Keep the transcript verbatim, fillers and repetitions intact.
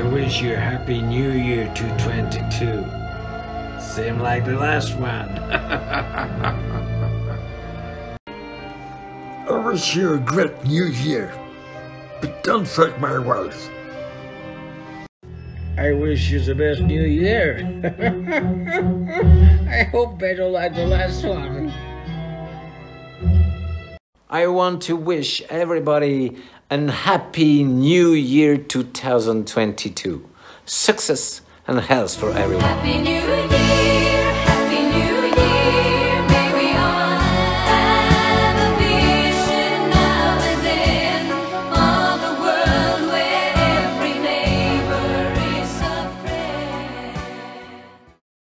wish you a happy new year to twenty-two. Same like the last one. I wish you a great new year, but don't fuck my wife. I wish you the best new year. I hope better like the last one. I want to wish everybody a happy new year two thousand twenty-two. Success and health for everyone. Happy New Year!